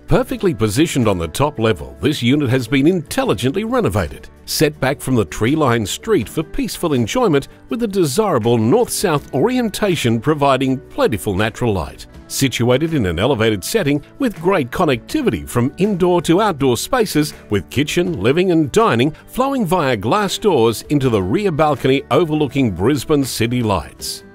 Perfectly positioned on the top level, this unit has been intelligently renovated, set back from the tree-lined street for peaceful enjoyment with a desirable north-south orientation providing plentiful natural light. Situated in an elevated setting with great connectivity from indoor to outdoor spaces with kitchen, living and dining flowing via glass doors into the rear balcony overlooking Brisbane city lights.